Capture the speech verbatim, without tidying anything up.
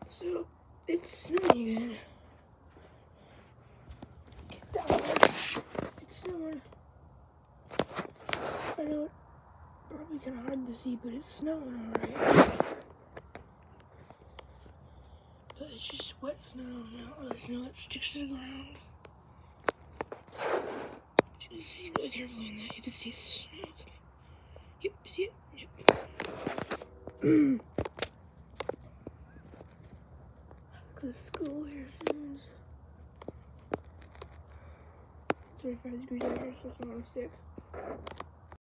So, it's snowing again. Get down. It's snowing. I know it's probably kind of hard to see, but it's snowing alright. But it's just wet snow, not really snow that sticks to the ground. You see really carefully in that. You can see snow. Yep, see it? Yep. Look at the school here soon. It's thirty-five degrees out here, so it's not sick.